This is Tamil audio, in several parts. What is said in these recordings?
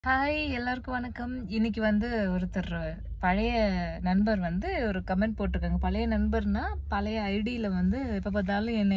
ஹாய் எல்லாருக்கும் வணக்கம். இன்னைக்கு ஒருத்தர் பழைய நண்பர் ஒரு கமெண்ட் போட்டிருக்காங்க. பழைய நண்பர்னா பழைய ஐடியில் எப்போ பார்த்தாலும் என்ன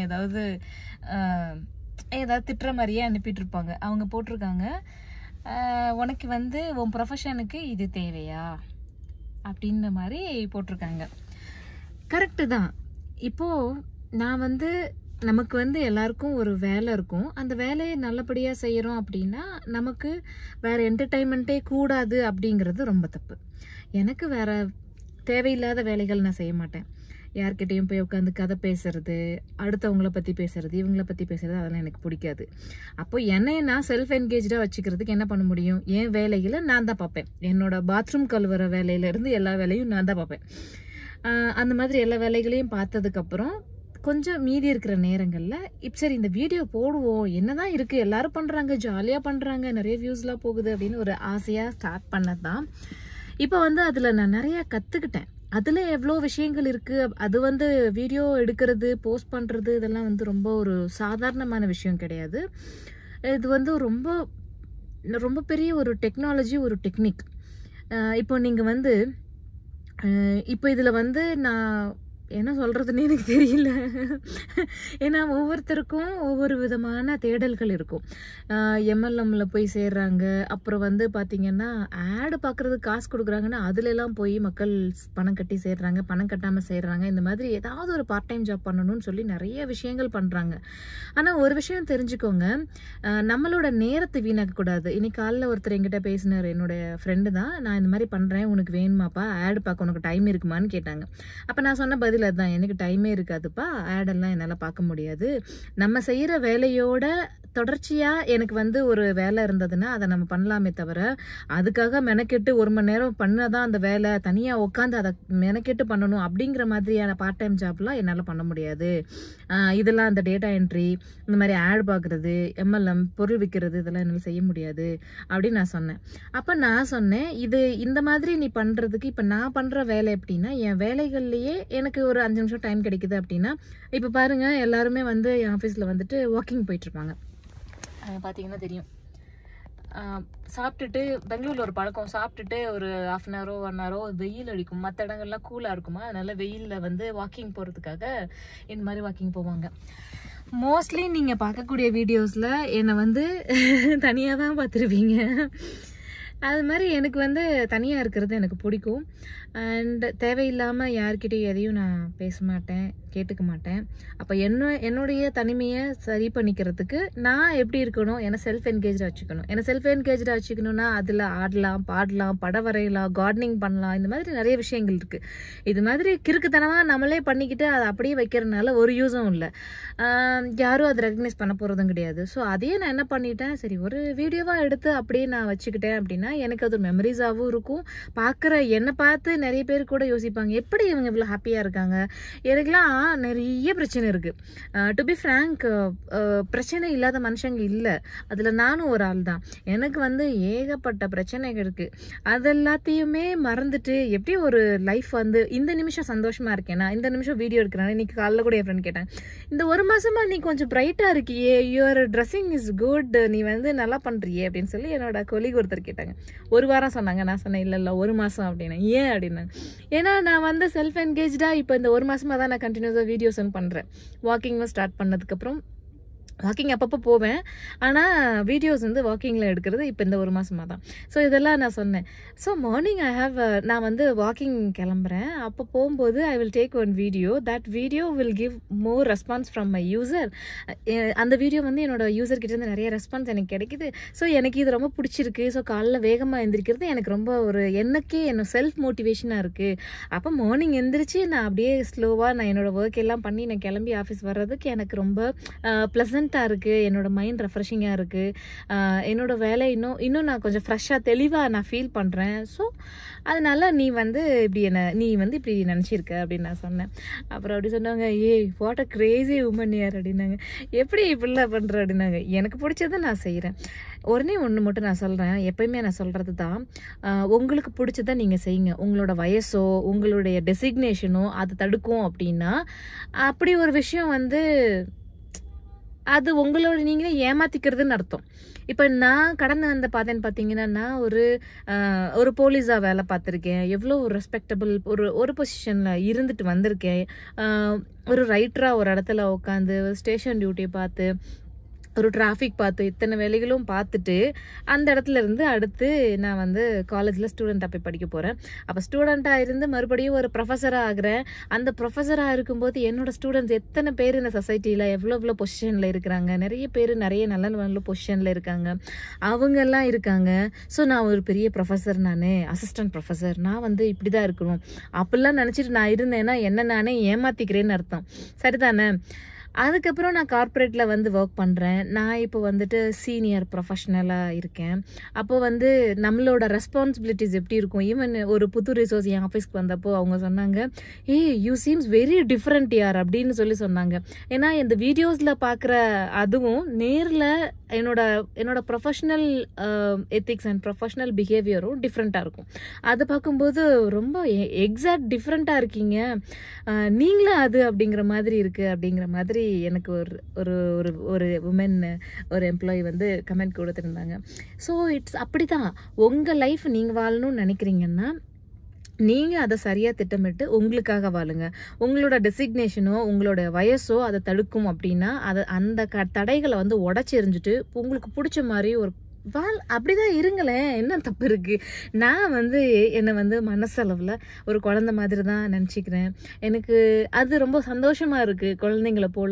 ஏதாவது திட்டுற மாதிரியே அனுப்பிட்டு இருப்பாங்க. அவங்க போட்டிருக்காங்க, உனக்கு உன் ப்ரொஃபஷனுக்கு இது தேவையா அப்படின்ற மாதிரி போட்டிருக்காங்க. கரெக்டு தான். இப்போது நான் நமக்கு எல்லாருக்கும் ஒரு வேலை இருக்கும். அந்த வேலையை நல்லபடியாக செய்கிறோம் அப்படின்னா நமக்கு வேறு என்டர்டெயின்மெண்ட்டே கூடாது அப்படிங்கிறது ரொம்ப தப்பு. எனக்கு வேறு தேவையில்லாத வேலைகள் நான் செய்ய மாட்டேன். யார்கிட்டையும் போய் உட்காந்து கதை பேசுறது, அடுத்தவங்கள பற்றி பேசுறது, இவங்கள பற்றி பேசுறது, அதெல்லாம் எனக்கு பிடிக்காது. அப்போ என்னை நான் செல்ஃப் என்கேஜாக வச்சுக்கிறதுக்கு என்ன பண்ண முடியும்? என் வேலைகளை நான் தான் பார்ப்பேன். என்னோட பாத்ரூம் கழுவுற வேலையிலேருந்து எல்லா வேலையும் நான் தான் பார்ப்பேன். அந்த மாதிரி எல்லா வேலைகளையும் பார்த்ததுக்கப்புறம் கொஞ்சம் மீதி இருக்கிற நேரங்களில் சரி இந்த வீடியோ போடுவோம், என்னதான் இருக்குது, எல்லாரும் பண்ணுறாங்க, ஜாலியாக பண்ணுறாங்க, நிறைய வியூஸ்லாம் போகுது அப்படின்னு ஒரு ஆசையாக ஸ்டார்ட் பண்ணது தான். இப்போ அதில் நான் நிறையா கற்றுக்கிட்டேன். அதில் எவ்வளோ விஷயங்கள் இருக்குது. அது வீடியோ எடுக்கிறது, போஸ்ட் பண்ணுறது, இதெல்லாம் ரொம்ப ஒரு சாதாரணமான விஷயம் கிடையாது. இது ரொம்ப ரொம்ப பெரிய ஒரு டெக்னாலஜி, ஒரு டெக்னிக். இப்போ நீங்கள் இப்போ இதில் நான் என்ன சொல்கிறதுன்னு எனக்கு தெரியல. ஏன்னா ஒவ்வொருத்தருக்கும் ஒவ்வொரு விதமான தேடல்கள் இருக்கும். எம்எல்எம்மில் போய் சேர்றாங்க. அப்புறம் பார்த்திங்கன்னா ஆடு பார்க்குறதுக்கு காசு கொடுக்குறாங்கன்னா அதுலெல்லாம் போய் மக்கள் பணம் கட்டி சேர்றாங்க, பணம் கட்டாமல் சேர்றாங்க. இந்த மாதிரி ஏதாவது ஒரு பார்ட் டைம் ஜாப் பண்ணணும்னு சொல்லி நிறைய விஷயங்கள் பண்ணுறாங்க. ஆனால் ஒரு விஷயம் தெரிஞ்சுக்கோங்க, நம்மளோட நேரத்தை வீணாக்கக்கூடாது. இன்னைக்கு காலையில் ஒருத்தர் என்கிட்ட பேசினார், என்னோட ஃப்ரெண்டு தான். நான் இந்த மாதிரி பண்ணுறேன், உனக்கு வேணுமாப்பா, ஆடு பார்க்க உனக்கு டைம் இருக்குமான்னு கேட்டாங்க. அப்போ நான் சொன்ன பதில் அதுதான், எனக்கு டைமே இருக்காதுப்பா, ஆடெல்லாம் என்னால் பார்க்க முடியாது. நம்ம செய்கிற வேலையோட தொடர்ச்சியாக எனக்கு ஒரு வேலை இருந்ததுன்னா அதை நம்ம பண்ணலாமே தவிர அதுக்காக மெனக்கெட்டு 1 மணி நேரம் பண்ணதான் அந்த வேலை, தனியாக உட்காந்து அதை மெனக்கெட்டு பண்ணணும் அப்படிங்கிற மாதிரியான பார்ட் டைம் ஜாப்லாம் என்னால் பண்ண முடியாது. இதெல்லாம் அந்த டேட்டா என்ட்ரி, இந்த மாதிரி ஆட் பார்க்குறது, எம்எல்எம் பொருள் விற்கிறது, இதெல்லாம் என்னால் செய்ய முடியாது அப்படின்னு நான் சொன்னேன். அப்போ நான் சொன்னேன், இந்த மாதிரி நீ பண்ணுறதுக்கு இப்போ நான் பண்ணுற வேலை எப்படின்னா, என் வேலைகள்லேயே எனக்கு ஒரு 5 நிமிஷம் டைம் கிடைக்குது அப்படின்னா, இப்போ பாருங்கள் எல்லாருமே என் ஆஃபீஸில் வாக்கிங் போயிட்டுருப்பாங்க. பார்த்தீங்கன்னா தெரியும். சாப்பிட்டுட்டு பெங்களூரில் ஒரு பழக்கம், சாப்பிட்டுட்டு ஒரு 1/2 அன் ஹவரோ 1 ஹவரோ வெயில் அடிக்கும், மற்ற இடங்கள்லாம் கூலாக இருக்குமா, அதனால் வெயிலில் வாக்கிங் போகிறதுக்காக இந்த மாதிரி வாக்கிங் போவாங்க. மோஸ்ட்லி நீங்கள் பார்க்கக்கூடிய வீடியோஸில் என்னை தனியாக தான் பார்த்துருவீங்க. அது மாதிரி எனக்கு தனியாக இருக்கிறது எனக்கு பிடிக்கும். அண்ட் தேவையில்லாமல் யார்கிட்டையும் எதையும் நான் பேச மாட்டேன், கேட்டுக்க மாட்டேன். அப்போ என்னுடைய தனிமையை சரி பண்ணிக்கிறதுக்கு நான் எப்படி இருக்கணும், என்னை செல்ஃப் என்கேஜாக வச்சுக்கணும். என்னை செல்ஃப் என்கேஜாக வச்சுக்கணுன்னா அதில் ஆடலாம், பாடலாம், படம் வரையலாம், கார்டனிங் பண்ணலாம், இந்த மாதிரி நிறைய விஷயங்கள் இருக்குது. இது மாதிரி கிறுக்குத்தனமாக நம்மளே பண்ணிக்கிட்டு அதை அப்படியே வைக்கிறதுனால ஒரு யூஸும் இல்லை. யாரும் அதை ரெகக்னைஸ் பண்ண போகிறதும் கிடையாது. ஸோ அதையே நான் என்ன பண்ணிட்டேன், சரி ஒரு வீடியோவாக எடுத்து அப்படியே நான் வச்சுக்கிட்டேன் அப்படின்னா எனக்கு அது மெமரிஸாகவும் இருக்கும். பார்க்குற என்னை பார்த்து நிறைய பேர் கூட யோசிப்பாங்க, எப்படி இவங்க இவ்வளோ ஹாப்பியாக இருக்காங்க. எனக்குலாம் நிறைய பிரச்சனை இருக்குது. டு பி ஃப்ராங்க், பிரச்சனை இல்லாத மனுஷங்க இல்லை, அதில் நானும் ஒரு ஆள் தான். எனக்கு ஏகப்பட்ட பிரச்சனைகள் இருக்குது. அது எல்லாத்தையுமே மறந்துட்டு எப்படி ஒரு லைஃப் இந்த நிமிஷம் சந்தோஷமாக இருக்கேன்னா, இந்த நிமிஷம் வீடியோ எடுக்கிறேன். இன்னைக்கு காலைல கூட என் ஃப்ரெண்ட் கேட்டேன், இந்த 1 மாதமாக நீ கொஞ்சம் பிரைட்டாக இருக்கியே, யுவர் ட்ரெஸ்ஸிங் இஸ் குட், நீ நல்லா பண்ணுறியே அப்படின்னு சொல்லி என்னோட கொலீக் ஒருத்தர் கேட்டாங்க. 1 வாரம் சொன்னாங்க. நான் சொன்னேன், இல்லை 1 மாதம் அப்படின்னா. ஏன் அப்படின்னா, ஏன்னா நான் செல்ஃப் என்கேஜாக இப்போ இந்த 1 மாதமாக தான் நான் கண்டினியூஸாக வீடியோஸ் பண்ணுறேன். வாக்கிங்கும் ஸ்டார்ட் பண்ணதுக்கப்புறம் வாக்கிங் அப்பப்போ போவேன், ஆனால் வீடியோஸ் வாக்கிங்கில் எடுக்கிறது இப்போ இந்த 1 மாதமாக தான். ஸோ இதெல்லாம் நான் சொன்னேன். ஸோ மார்னிங் நான் வாக்கிங் கிளம்புறேன். அப்போ போகும்போது I will take one video. That video will give more response from my user. அந்த வீடியோ என்னோட யூசர்கிட்டேருந்து நிறைய ரெஸ்பான்ஸ் எனக்கு கிடைக்குது. ஸோ எனக்கு இது ரொம்ப பிடிச்சிருக்கு. ஸோ காலைல வேகமாக எழுந்திரிக்கிறது எனக்கு ரொம்ப எனக்கே என்ன செல்ஃப் மோட்டிவேஷனாக இருக்குது. அப்போ மார்னிங் எழுந்திரிச்சு நான் அப்படியே ஸ்லோவாக நான் என்னோடய ஒர்க் எல்லாம் பண்ணி நான் கிளம்பி ஆஃபீஸ் வர்றதுக்கு எனக்கு ரொம்ப ப்ளசன்ட்டாக இருக்குது. என்னோட மைண்ட் ரெஃப்ரெஷிங்காக இருக்குது. என்னோடய வேலை இன்னும் நான் கொஞ்சம் ஃப்ரெஷ்ஷாக தெளிவாக நான் ஃபீல் பண்ணுறேன். ஸோ அதனால நீ இப்படி நீ இப்படி நினச்சிருக்க அப்படின்னு நான் சொன்னேன். அப்புறம் அப்படி சொன்னாங்க, ஏய் வாட் அ கிரேசி உமன் யார் அப்படின்னாங்க. எப்படி இப்படிலாம் பண்ணுற அப்படின்னாங்க. எனக்கு பிடிச்சதை நான் செய்கிறேன். உடனே ஒன்று மட்டும் நான் சொல்கிறேன், எப்பயுமே நான் சொல்கிறது தான், உங்களுக்கு பிடிச்சதை நீங்கள் செய்யுங்க. உங்களோட வயசோ உங்களுடைய டெசிக்னேஷனோ அது தடுக்கும் அப்படின்னா அப்படி ஒரு விஷயம் அது உங்களோட நீங்களே ஏமாத்திக்கிறதுன்னு அர்த்தம். இப்போ நான் கடந்து வந்த பாதைன்னு பார்த்தீங்கன்னா, நான் ஒரு போலீஸாக வேலை பார்த்துருக்கேன். எவ்வளோ ஒரு ரெஸ்பெக்டபிள் ஒரு பொசிஷனில் இருந்துட்டு வந்திருக்கேன். ஒரு ரைட்டராக ஒரு இடத்துல உட்காந்து ஸ்டேஷன் டியூட்டி பார்த்து, ஒரு டிராஃபிக் பார்த்து, இத்தனை வேலைகளும் பார்த்துட்டு அந்த இடத்துல இருந்து அடுத்து நான் வந்து காலேஜில் ஸ்டூடெண்ட்டாக போய் படிக்க போகிறேன். அப்போ ஸ்டூடெண்ட்டாக இருந்து மறுபடியும் ஒரு ப்ரொஃபஸராக ஆகிறேன். அந்த ப்ரொஃபஸராக இருக்கும்போது என்னோட ஸ்டூடெண்ட்ஸ் எத்தனை பேர் இந்த சொசைட்டியில் எவ்வளோ பொசிஷனில் இருக்கிறாங்க, நிறைய பேர் நிறைய நல்ல பொசிஷனில் இருக்காங்க, அவங்கெல்லாம் இருக்காங்க. ஸோ நான் ஒரு பெரிய ப்ரொஃபஸர், நான் அசிஸ்டன்ட் ப்ரொஃபஸர், நான் வந்து இப்படி தான் இருக்கணும் அப்படிலாம் நினச்சிட்டு நான் இருந்தேன்னா என்ன நானே ஏமாத்திக்கிறேன்னு அர்த்தம். சரிதானே? அதுக்கப்புறம் நான் கார்ப்பரேட்டில் வந்து ஒர்க் பண்ணுறேன். நான் இப்போ வந்துட்டு சீனியர் ப்ரொஃபஷ்னலாக இருக்கேன். அப்போ வந்து நம்மளோட ரெஸ்பான்சிபிலிட்டிஸ் எப்படி இருக்கும்? ஈவன் ஒரு புது ரிசோர்ஸ் என் ஆஃபீஸ்க்கு வந்தப்போ அவங்க சொன்னாங்க, யூ சீம்ஸ் வெரி டிஃப்ரெண்ட் யார் அப்படின்னு சொன்னாங்க. ஏன்னா இந்த வீடியோஸில் பார்க்குற அதுவும் நேரில் என்னோட ப்ரொஃபஷ்னல் எத்திக்ஸ் அண்ட் ப்ரொஃபஷ்னல் பிஹேவியரும் டிஃப்ரெண்ட்டாக இருக்கும். அதை பார்க்கும்போது ரொம்ப எக்ஸாக்ட் டிஃப்ரெண்ட்டாக இருக்கீங்க, நீங்களும் அது அப்படிங்கிற மாதிரி இருக்குது அப்படிங்கிற மாதிரி எனக்கு ஒரு உமன் ஒரு எம்ப்ளாயி வந்து கமெண்ட் கொடுத்துருந்தாங்க. ஸோ இட்ஸ் அப்படி தான். உங்கள் லைஃப் நீங்கள் வாழணும்னு நினைக்கிறீங்கன்னா நீங்கள் அதை சரியாக திட்டமிட்டு உங்களுக்காக வாழுங்க. உங்களோட டெசிக்னேஷனோ உங்களோட வயசோ அதை தடுக்கும் அப்படின்னா அந்த தடைகளை வந்து உடச்சி எறிஞ்சிட்டு உங்களுக்கு பிடிச்ச மாதிரி ஒரு அப்படிதான் இருங்களேன், என்ன தப்பு இருக்கு? நான் வந்து என்னை வந்து மனசளவில் ஒரு குழந்தை மாதிரி தான் நினச்சிக்கிறேன். எனக்கு அது ரொம்ப சந்தோஷமா இருக்கு. குழந்தைங்கள போல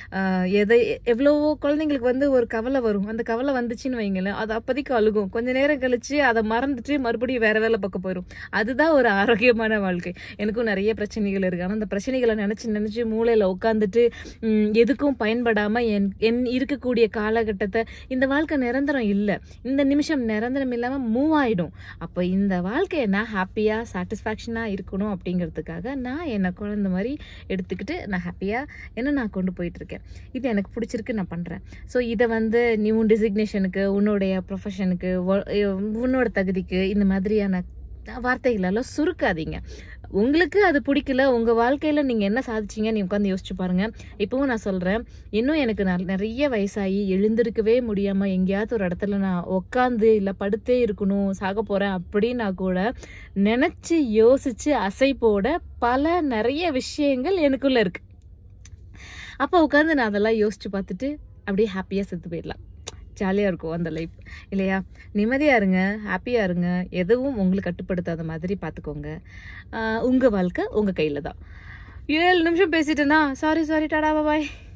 எவ்வளவோ குழந்தைங்களுக்கு வந்து ஒரு கவலை வரும். அந்த கவலை வந்துச்சுன்னு வைங்களேன், அது அப்போதைக்கு அழுகும், கொஞ்ச நேரம் கழிச்சு அதை மறந்துட்டு மறுபடியும் வேற வேலை பக்கம் போயிடும். அதுதான் ஒரு ஆரோக்கியமான வாழ்க்கை. எனக்கும் நிறைய பிரச்சனைகள் இருக்கு. ஆனால் அந்த பிரச்சனைகளை நினச்சி மூளையில் உட்காந்துட்டு எதுக்கும் பயன்படாமல் என் இருக்கக்கூடிய காலகட்டத்தை, இந்த வாழ்க்கை நிரந்தரம் இல்லை, இந்த நிமிஷம் நிரந்தரம் இல்லாமல் மூவ் ஆகிடும். அப்போ இந்த வாழ்க்கையை நான் ஹாப்பியாக சாட்டிஸ்ஃபேக்ஷனாக இருக்கணும் அப்படிங்கிறதுக்காக நான் என்னை குழந்த மாதிரி எடுத்துக்கிட்டு நான் ஹாப்பியாக நான் கொண்டு போயிட்டுருக்கேன். இது எனக்கு பிடிச்சிருக்கு, நான் பண்ணுறேன். ஸோ இதை வந்து நீ உன் டெசிக்னேஷனுக்கு, உன்னுடைய ப்ரொஃபஷனுக்கு, உன்னோட தகுதிக்கு இந்த மாதிரியான வார்த்தைகளெல்லாம் சுருக்காதீங்க. உங்களுக்கு அது பிடிக்கல, உங்கள் வாழ்க்கையில் நீங்கள் என்ன சாதிச்சிங்க நீ உட்காந்து யோசிச்சு பாருங்கள். இப்போவும் நான் சொல்கிறேன், இன்னும் எனக்கு நிறைய வயசாகி எழுந்திருக்கவே முடியாமல் எங்கேயாவது ஒரு இடத்துல நான் உட்காந்து இல்லை படுத்தே இருக்கணும், சாக போகிறேன் அப்படின்னா கூட நினச்சி யோசித்து அசைப்போட நிறைய விஷயங்கள் எனக்குள்ளே இருக்குது. அப்போ உட்காந்து நான் அதெல்லாம் யோசித்து பார்த்துட்டு அப்படியே ஹாப்பியாக செத்து போயிடலாம். ஜாலியாக இருக்கும் அந்த லைஃப், இல்லையா? நிம்மதியாக இருங்க, ஹாப்பியாக இருங்க. எதுவும் உங்களுக்கு கட்டுப்படுத்தாத மாதிரி பார்த்துக்கோங்க. உங்கள் வாழ்க்கை உங்கள் கையில் தான். 7 நிமிஷம் பேசிட்டேன்னா சாரி டாடா பாய்.